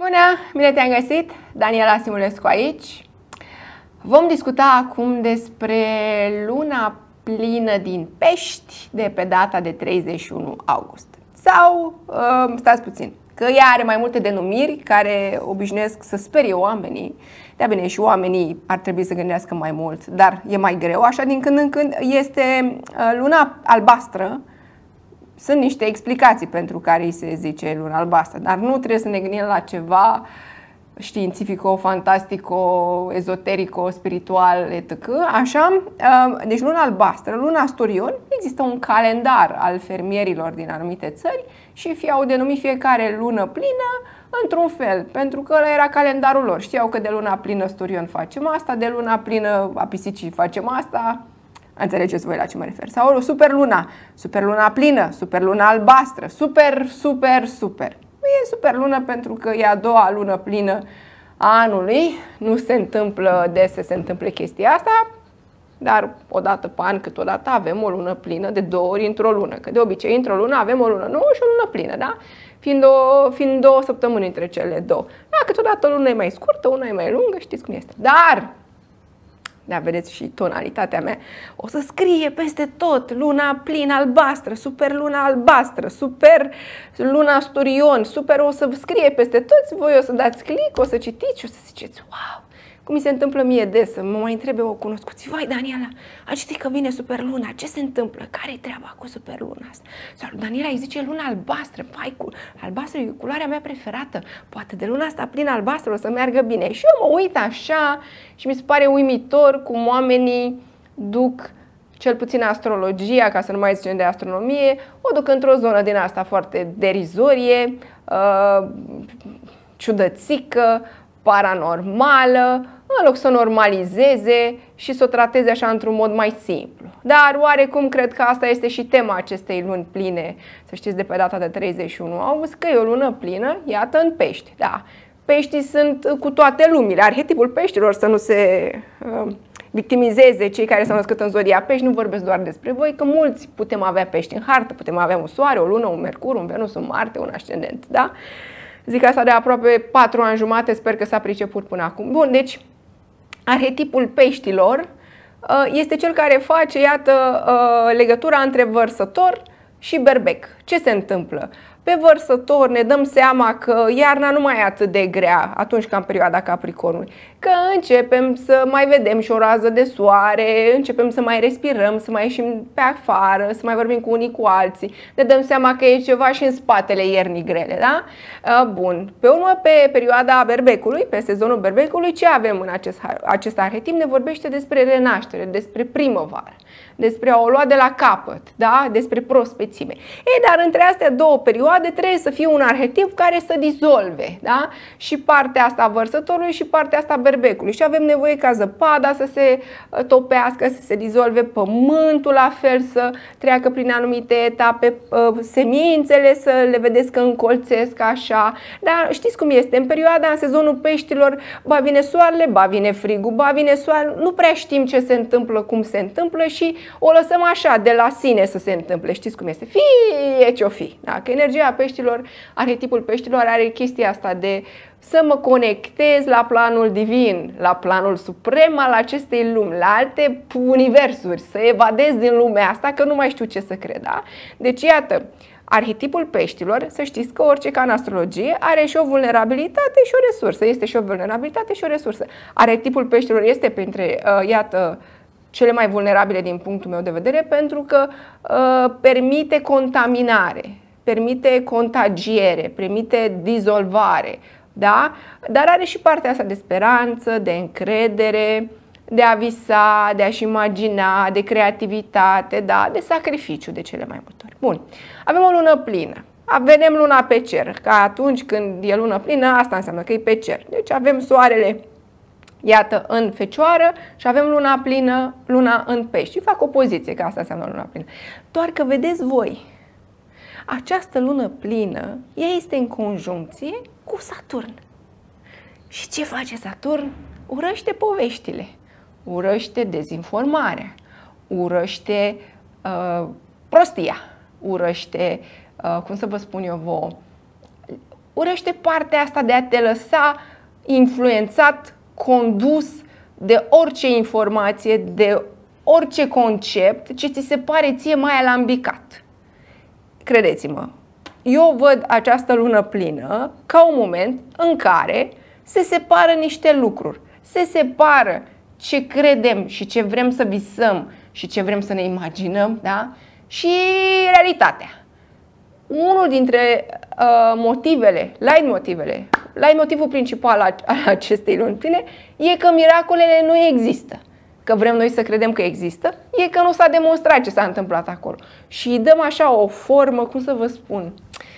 Bună! Bine te-am găsit! Daniela Simulescu aici. Vom discuta acum despre luna plină din Pești de pe data de 31 august. Sau, stați puțin, că ea are mai multe denumiri care obișnuiesc să sperie oamenii. De-a bine, și oamenii ar trebui să gândească mai mult, dar e mai greu. Așa, din când în când este luna albastră. Sunt niște explicații pentru care îi se zice luna albastră, dar nu trebuie să ne gândim la ceva științifico, fantastico, ezoterico, spiritual, etc. Așa, deci luna albastră, luna Sturion, există un calendar al fermierilor din anumite țări și au denumit fiecare lună plină într-un fel, pentru că ăla era calendarul lor. Știau că de luna plină Sturion facem asta, de luna plină a pisicii facem asta. Înțelegeți voi la ce mă refer. Sau superluna plină, superluna albastră, super. E superlună pentru că e a doua lună plină a anului. Nu se întâmplă des să se întâmple chestia asta, dar odată pe an, câteodată avem o lună plină de 2 ori într-o lună. Că de obicei într-o lună avem o lună nouă și o lună plină, da? Fiind 2 săptămâni între cele două. Da, câteodată o lună e mai scurtă, una e mai lungă, știți cum este. Dar da, vedeți și tonalitatea mea. O să scrie peste tot luna plină albastră, super luna albastră, super luna Sturion, super, o să scrie peste toți. Voi o să dați click, o să citiți și o să ziceți, wow, cum mi se întâmplă mie des, să mă mai întrebe o cunoscuți, vai Daniela, a citit că vine super luna, ce se întâmplă? Care-i treaba cu super luna asta? Sau Daniela îi zice luna albastră, vai, albastră e culoarea mea preferată, poate de luna asta plină albastră o să meargă bine. Și eu mă uit așa și mi se pare uimitor cum oamenii duc, cel puțin astrologia, ca să nu mai zicem de astronomie, o duc într-o zonă din asta foarte derizorie, ciudățică, paranormală, în loc să o normalizeze și să o trateze așa într-un mod mai simplu. Dar oarecum cred că asta este și tema acestei luni pline, să știți, de pe data de 31 august, că e o lună plină, iată, în Pești. Da, Peștii sunt cu toate lumile, arhetipul peștilor, să nu se victimizeze cei care s-au născut în zodia Pești, nu vorbesc doar despre voi, că mulți putem avea pești în hartă, putem avea un soare, o lună, un mercur, un Venus, un Marte, un ascendent, da? Zic asta de aproape 4 ani jumate, sper că s-a priceput până acum. Bun, deci arhetipul peștilor este cel care face, iată, legătura între vărsător și berbec. Ce se întâmplă? Pe vărsător ne dăm seama că iarna nu mai e atât de grea atunci ca în perioada Capricornului, că începem să mai vedem și o rază de soare, începem să mai respirăm, să mai ieșim pe afară, să mai vorbim cu unii cu alții. Ne dăm seama că e ceva și în spatele iernii grele, da? Bun. Pe urmă, pe perioada berbecului, pe sezonul berbecului, ce avem în acest arhetip? Ne vorbește despre renaștere, despre primăvară, despre a o lua de la capăt, da? Despre prospețime. Ei, dar între astea două perioade trebuie să fie un arhetip care să dizolve, da? Și partea asta a vărsătorului și partea asta a berbecului. Și avem nevoie ca zăpada să se topească, să se dizolve, pământul la fel să treacă prin anumite etape, semințele să le vedeți că încolțesc așa. Dar știți cum este? În perioada, în sezonul peștilor, ba vine soarele, ba vine frigul, ba vine soarele, nu prea știm ce se întâmplă, cum se întâmplă și o lăsăm așa, de la sine să se întâmple. Știți cum este? Fie ce-o fi. Da? Că energia peștilor, arhetipul peștilor are chestia asta de să mă conectez la planul divin, la planul suprem al acestei lumi, la alte universuri, să evadez din lumea asta, că nu mai știu ce să cred. Da? Deci, iată, arhetipul peștilor, să știți că orice ca în astrologie are și o vulnerabilitate și o resursă. Este și o vulnerabilitate și o resursă. Arhetipul peștilor este printre, iată, cele mai vulnerabile din punctul meu de vedere, pentru că permite contaminare, permite contagiere, permite dizolvare, da? Dar are și partea asta de speranță, de încredere, de a visa, de a-și imagina, de creativitate, da? De sacrificiu de cele mai multe ori. Bun, avem o lună plină, vedem luna pe cer, că atunci când e lună plină, asta înseamnă că e pe cer. Deci avem soarele, iată, în Fecioară și avem luna plină, luna în Pești. Și fac o poziție, că asta înseamnă luna plină. Doar că vedeți voi, această lună plină, ea este în conjuncție cu Saturn. Și ce face Saturn? Urăște poveștile, urăște dezinformarea, urăște prostia, urăște, cum să vă spun eu vouă, urăște partea asta de a te lăsa influențat, condus de orice informație, de orice concept ce ți se pare ție mai alambicat. Credeți-mă, eu văd această lună plină ca un moment în care se separă niște lucruri. Se separă ce credem și ce vrem să visăm și ce vrem să ne imaginăm, da? Și realitatea. Unul dintre leitmotivul principal al acestei luni pline e că miracolele nu există. Că vrem noi să credem că există, e că nu s-a demonstrat ce s-a întâmplat acolo. Și îi dăm așa o formă, cum să vă spun,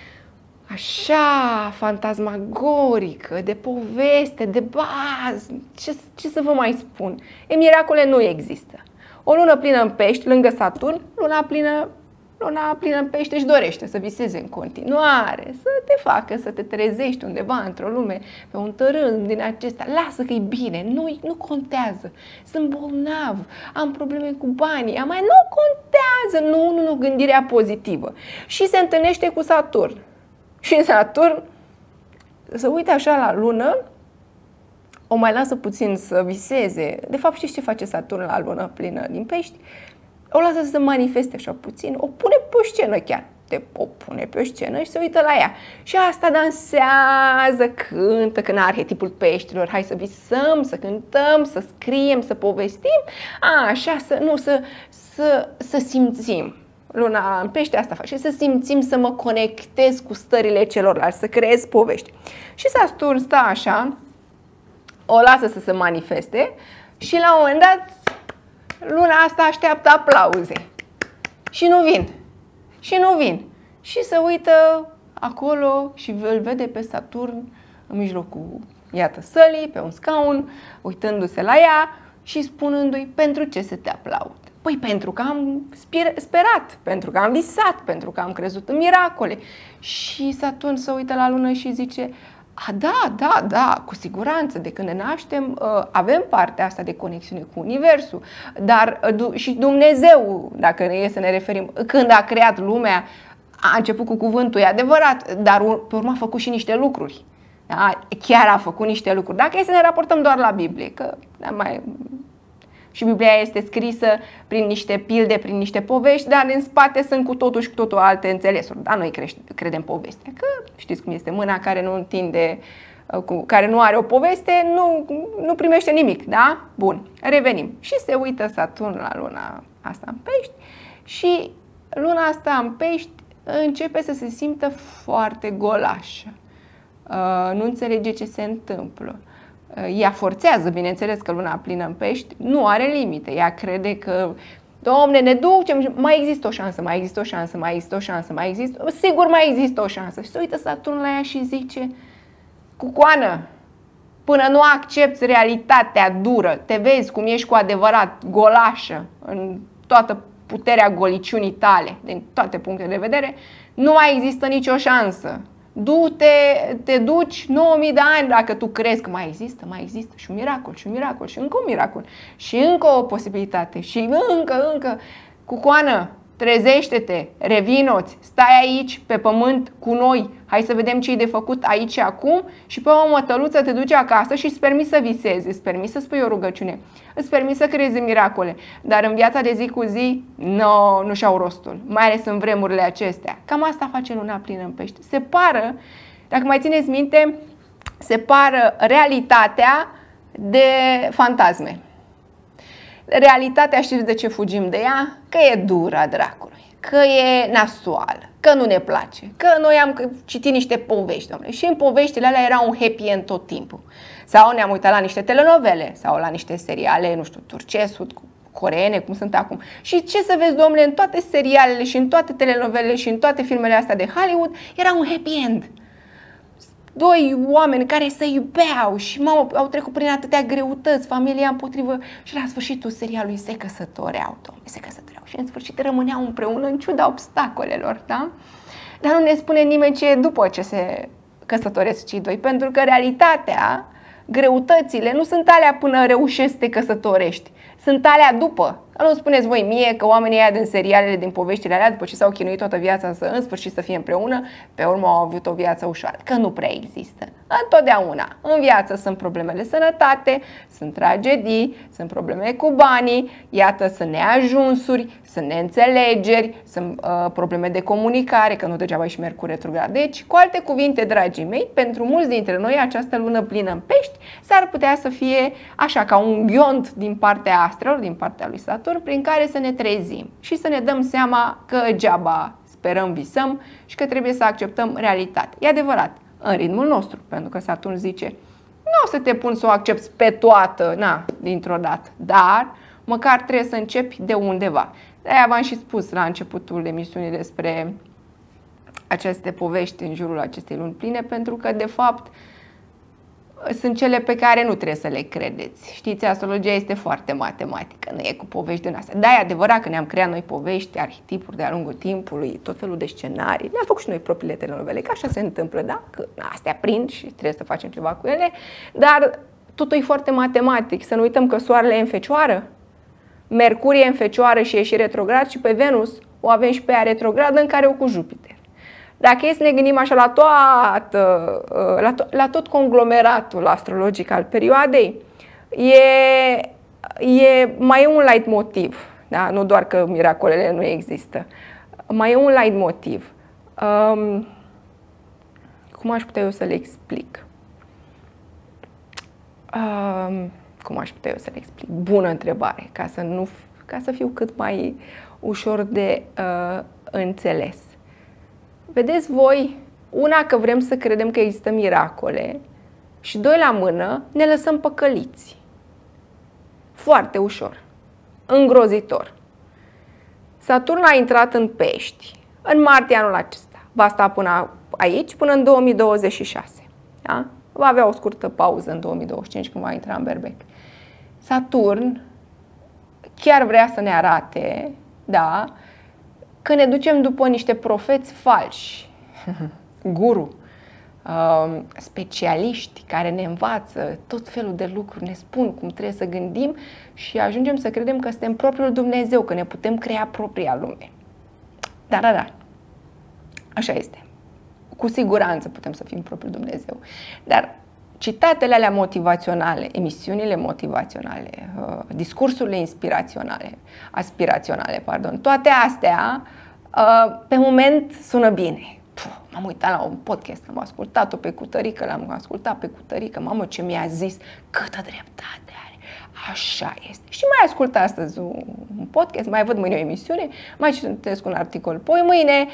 așa fantasmagorică, de poveste, de bază, ce să vă mai spun? Miracole nu există. O lună plină în Pești, lângă Saturn, luna plină în Pești își dorește să viseze în continuare, să te facă să te trezești undeva într-o lume, pe un tărâm din acesta. Lasă că e bine, nu contează. Sunt bolnav, am probleme cu banii, nu contează, nu, gândirea pozitivă. Și se întâlnește cu Saturn. Și Saturn se uită așa la lună, o mai lasă puțin să viseze. De fapt, știți ce face Saturn la lună plină din Pești? O lasă să se manifeste așa puțin, o pune pe o scenă chiar. O pune pe o scenă și se uită la ea. Și asta dansează, cântă, că în arhetipul peștilor, hai să visăm, să cântăm, să scriem, să povestim, așa, să simțim. Luna în Pește asta face, să simțim, să mă conectez cu stările celorlalți, să creez povești. Și Saturn stă așa, o lasă să se manifeste și la un moment dat luna asta așteaptă aplauze. Și nu vin. Și se uită acolo și îl vede pe Saturn în mijlocul, iată, sălii, pe un scaun, uitându-se la ea și spunându-i: pentru ce să te aplaud? Păi pentru că am sperat, pentru că am visat, pentru că am crezut în miracole. Și Saturn se uită la lună și zice: da, cu siguranță, de când ne naștem avem partea asta de conexiune cu Universul, dar și Dumnezeu, dacă e să ne referim, când a creat lumea, a început cu cuvântul, e adevărat, dar pe urmă a făcut și niște lucruri. Da? Chiar a făcut niște lucruri. Dacă e să ne raportăm doar la Biblie, că și Biblia este scrisă prin niște pilde, prin niște povești, dar în spate sunt cu totul alte înțelesuri. Da, noi credem povestea, că știți cum este, mâna care nu întinde, care nu are o poveste, nu primește nimic, da? Bun, revenim. Și se uită Saturn la luna asta în Pești și luna asta în Pești începe să se simtă foarte golașă. Nu înțelege ce se întâmplă. Ea forțează, bineînțeles, că luna plină în Pești nu are limite. Ea crede că, Doamne, ne ducem, mai există o șansă, sigur mai există o șansă. Și se uită Saturn la ea și zice: cucoană, până nu accepți realitatea dură, te vezi cum ești cu adevărat golașă în toată puterea goliciunii tale, din toate punctele de vedere, nu mai există nicio șansă. Te duci 9000 de ani dacă tu crezi că mai există și un miracol, și încă un miracol, și încă o posibilitate, și încă. Cucoană, trezește-te, revino-ți, stai aici pe pământ cu noi, hai să vedem ce e de făcut aici și acum și pe o mătăluță te duci acasă și îți permiți să visezi, îți permiți să spui o rugăciune, îți permiți să creezi miracole, dar în viața de zi cu zi, nu și-au rostul, mai ales în vremurile acestea. Cam asta face luna plină în Pești. Separă, dacă mai țineți minte, separă realitatea de fantasme. Realitatea, știți de ce fugim de ea? Că e dură a dracului, că e nasoală, că nu ne place, că noi am citit niște povești, domnule, și în poveștile alea era un happy end tot timpul. Sau ne-am uitat la niște telenovele sau la niște seriale, nu știu, turcești, coreene, cum sunt acum. Și ce să vezi, domnule, în toate serialele și în toate telenovelele și în toate filmele astea de Hollywood era un happy end. Doi oameni care se iubeau și au trecut prin atâtea greutăți, familia împotrivă, și la sfârșitul serialului se căsătoreau, domnule, se căsătoreau și în sfârșit rămâneau împreună în ciuda obstacolelor, da? Dar nu ne spune nimeni ce e după ce se căsătoresc cei doi, pentru că realitatea greutățile nu sunt alea până reușești să te căsătorești, sunt alea după. Nu spuneți voi mie că oamenii aia din serialele, din poveștile alea, după ce s-au chinuit toată viața să în sfârșit să fie împreună, pe urmă au avut o viață ușoară, că nu prea există. Întotdeauna în viață sunt probleme de sănătate, sunt tragedii, sunt probleme cu banii, iată, sunt neajunsuri, sunt neînțelegeri, sunt probleme de comunicare, că nu degeaba e și Mercur retrograd. Deci, cu alte cuvinte, dragii mei, pentru mulți dintre noi această lună plină în Pești s-ar putea să fie așa ca un ghiont din partea astrelor, din partea lui Saturn, prin care să ne trezim și să ne dăm seama că degeaba sperăm, visăm și că trebuie să acceptăm realitatea. E adevărat, în ritmul nostru, pentru că Saturn zice, nu o să te pun să o accepti pe toată, dintr-o dată, dar măcar trebuie să începi de undeva. De-aia v-am și spus la începutul emisiunii despre aceste povești în jurul acestei luni pline, pentru că, de fapt, sunt cele pe care nu trebuie să le credeți. Știți, astrologia este foarte matematică, nu e cu povești din astea. Da, e adevărat că ne-am creat noi povești, arhetipuri de-a lungul timpului, tot felul de scenarii. Ne-am făcut și noi propriile telenovele, că așa se întâmplă, da? Că astea prind și trebuie să facem ceva cu ele, dar totul e foarte matematic. Să nu uităm că Soarele e în Fecioară, Mercur e în Fecioară și e și retrograd și pe Venus o avem și pe ea retrogradă în care o cu Jupiter. Dacă e să ne gândim așa la tot conglomeratul astrologic al perioadei, mai e un leitmotiv, da? Nu doar că miracolele nu există, mai e un leitmotiv. Cum aș putea eu să le explic? Bună întrebare, ca să fiu cât mai ușor de înțeles. Vedeți voi, una că vrem să credem că există miracole și doi la mână ne lăsăm păcăliți. Foarte ușor, îngrozitor. Saturn a intrat în Pești în martie anul acesta. Va sta până aici, până în 2026. Da? Va avea o scurtă pauză în 2025 când va intra în Berbec. Saturn chiar vrea să ne arate, da, că ne ducem după niște profeți falși, guru, specialiști care ne învață tot felul de lucruri, ne spun cum trebuie să gândim și ajungem să credem că suntem propriul Dumnezeu, că ne putem crea propria lume. Da, așa este. Cu siguranță putem să fim propriul Dumnezeu. Dar citatele alea motivaționale, emisiunile motivaționale, discursurile aspiraționale, toate astea pe moment sună bine. M-am uitat la un podcast, am ascultat-o pe cutărică, l-am ascultat pe cutărică, mamă ce mi-a zis, câtă dreptate are. Așa este. Și mai ascult astăzi un podcast, mai văd mâine o emisiune, mai citesc un articol. Păi mâine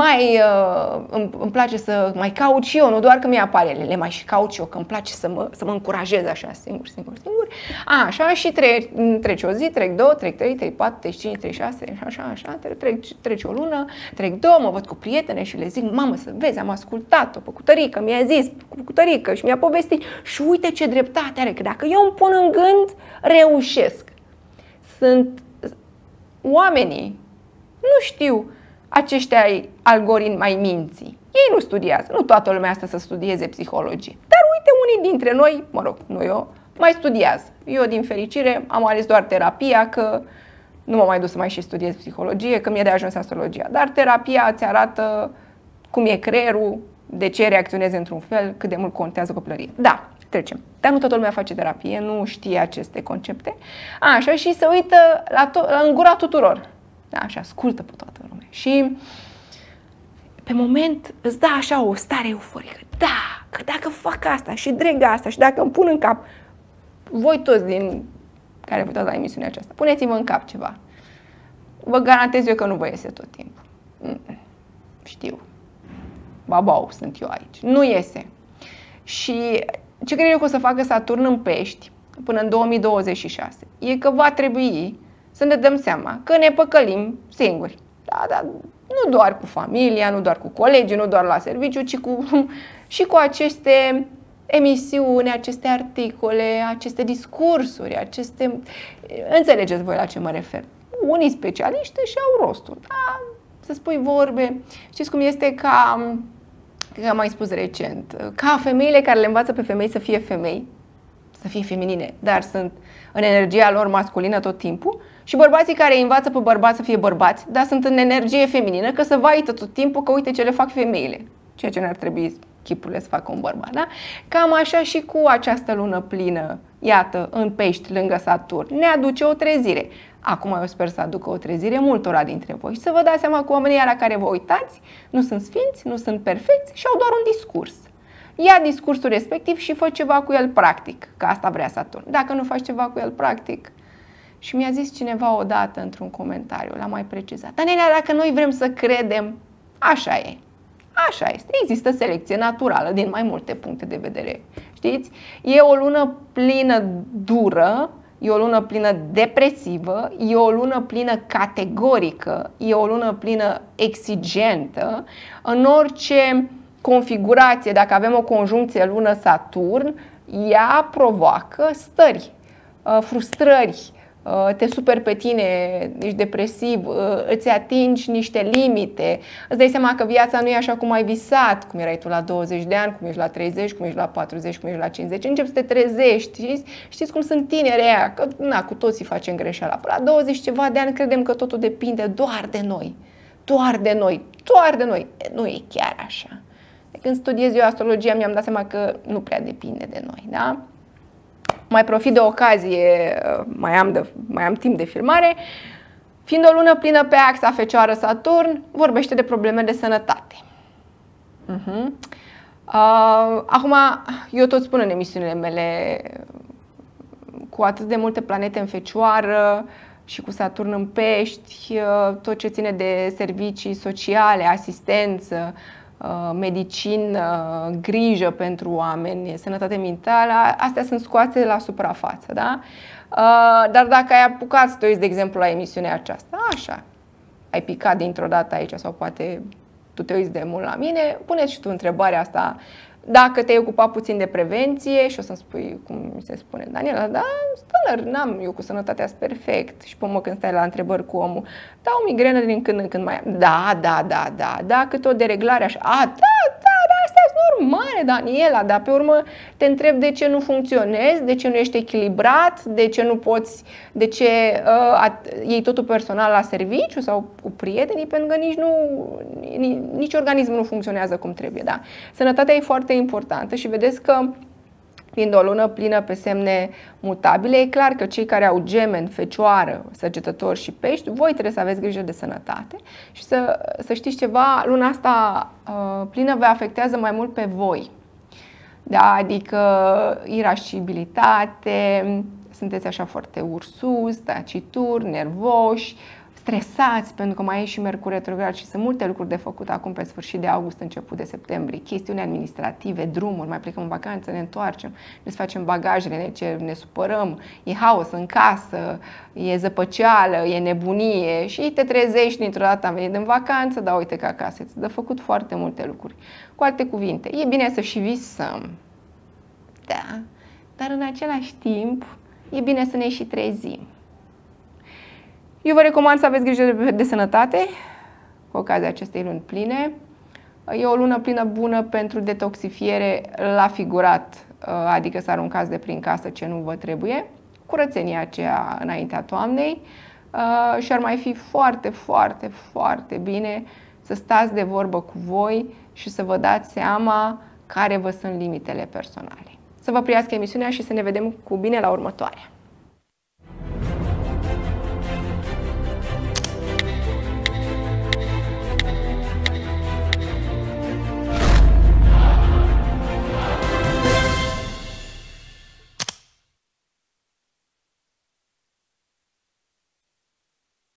îmi place să mai caut și eu, nu doar că mi-apare ele, mai și caut și eu, că îmi place să mă încurajez așa, singur. Așa și trece o zi, trec două, trec trei, trec patru, trec cinci, trec șase, așa, trece o lună, trec două, mă văd cu prietene și le zic, mamă, să vezi, am ascultat-o pe cutărică, mi-a zis cu cutărică și mi-a povestit și uite ce dreptate are, că dacă eu îmi pun în gând, reușesc. Sunt oamenii, nu știu, aceștia algoritmi mai minții. Ei nu studiază, nu toată lumea asta să studieze psihologie. Dar uite, unii dintre noi, nu eu, mai studiază. Eu, din fericire, am ales doar terapia, că nu m-am mai dus să mai și studiez psihologie, că mi-e de ajuns astrologia. Dar terapia îți arată cum e creierul, de ce reacționezi într-un fel, cât de mult contează copilăria. Da, trecem. Dar nu toată lumea face terapie, nu știe aceste concepte. Așa, și se uită în gura tuturor. Da, așa, ascultă pe toată lumea. Și pe moment îți dă așa o stare euforică. Da, că dacă fac asta și dreg asta și dacă îmi pun în cap, voi toți din care vă uitați la emisiunea aceasta, puneți-vă în cap ceva. Vă garantez eu că nu vă iese tot timpul. Știu. Babau, sunt eu aici. Nu iese. Și ce cred eu că o să facă Saturn în Pești până în 2026 e că va trebui să ne dăm seama că ne păcălim singuri. Da, nu doar cu familia, nu doar cu colegii, nu doar la serviciu, ci și cu aceste emisiuni, aceste articole, aceste discursuri, Înțelegeți voi la ce mă refer. Unii specialiști și au rostul. Da, să spui vorbe. Știți cum este ca am mai spus recent, ca femeile care le învață pe femei să fie femei. să fie feminine, dar sunt în energia lor masculină tot timpul, și bărbații care învață pe bărbați să fie bărbați, dar sunt în energie feminină, că să vaită tot timpul că uite ce le fac femeile, ceea ce n-ar trebui chipurile să facă un bărbat, da? Cam așa și cu această lună plină, iată, în Pești, lângă Saturn, ne aduce o trezire. Acum eu sper să aducă o trezire multora dintre voi și să vă dați seama că oamenii la care vă uitați nu sunt sfinți, nu sunt perfecți și au doar un discurs. Ia discursul respectiv și fă ceva cu el practic, că asta vrea Saturn. Dacă nu faci ceva cu el practic, și mi-a zis cineva odată într-un comentariu, l-am mai precizat, dar Nenea, dacă noi vrem să credem, așa e. Așa este. Există selecție naturală din mai multe puncte de vedere. Știți? E o lună plină dură, e o lună plină depresivă, e o lună plină categorică, e o lună plină exigentă. În orice configurație, dacă avem o conjuncție lună-Saturn, ea provoacă stări, frustrări, te superi pe tine, ești depresiv, îți atingi niște limite, îți dai seama că viața nu e așa cum ai visat, cum erai tu la 20 de ani, cum ești la 30, cum ești la 40, cum ești la 50, începi să te trezești, știți cum sunt tineri aia, că na, cu toții facem greșeala, la 20 ceva de ani credem că totul depinde doar de noi, doar de noi, doar de noi, nu e chiar așa. Când studiez eu astrologia mi-am dat seama că nu prea depinde de noi, da? Mai profit de ocazie, mai am timp de filmare. Fiind o lună plină pe axa Fecioară-Saturn, vorbește de probleme de sănătate. Acum, eu tot spun în emisiunile mele, cu atât de multe planete în Fecioară și cu Saturn în Pești, tot ce ține de servicii sociale, asistență, medicină, grijă pentru oameni, sănătate mentală, astea sunt scoase la suprafață, da? Dar dacă ai apucat să te uiți, de exemplu, la emisiunea aceasta, așa, ai picat dintr-o dată aici sau poate tu te uiți de mult la mine, puneți și tu întrebarea asta. Dacă te-ai ocupat puțin de prevenție și o să-mi spui, cum se spune, Daniela, da, stălăr, n-am eu cu sănătatea perfect. Și pe când stai la întrebări cu omul, da, o migrenă din când în când mai am. Da, cât o dereglare așa. Astea sunt normale, Daniela, dar pe urmă te întreb de ce nu funcționezi, de ce nu ești echilibrat, de ce nu poți, de ce iei totul personal la serviciu sau cu prietenii, pentru că nici organismul nu funcționează cum trebuie, da. Sănătatea e foarte importantă și vedeți că fiind o lună plină pe semne mutabile, e clar că cei care au Gemeni, Fecioară, Săgetător și Pești, voi trebuie să aveți grijă de sănătate și să știți ceva, luna asta plină vă afectează mai mult pe voi. Da, adică irascibilitate, sunteți așa foarte ursuți, tacituri, nervoși, stresați, pentru că mai e și Mercur retrograd și sunt multe lucruri de făcut acum pe sfârșit de august, început de septembrie, chestiuni administrative, drumuri, mai plecăm în vacanță, ne întoarcem, ne facem bagajele, ne supărăm, e haos în casă, e zăpăceală, e nebunie și te trezești dintr-o dată, am venit în vacanță, dar uite că acasă îți dă făcut foarte multe lucruri. Cu alte cuvinte, e bine să și visăm, da, dar în același timp e bine să ne și trezim. Eu vă recomand să aveți grijă de sănătate cu ocazia acestei luni pline. E o lună plină bună pentru detoxifiere la figurat, adică să aruncați de prin casă ce nu vă trebuie, curățenia aceea înaintea toamnei și ar mai fi foarte, foarte, foarte bine să stați de vorbă cu voi și să vă dați seama care vă sunt limitele personale. Să vă priască emisiunea și să ne vedem cu bine la următoarea.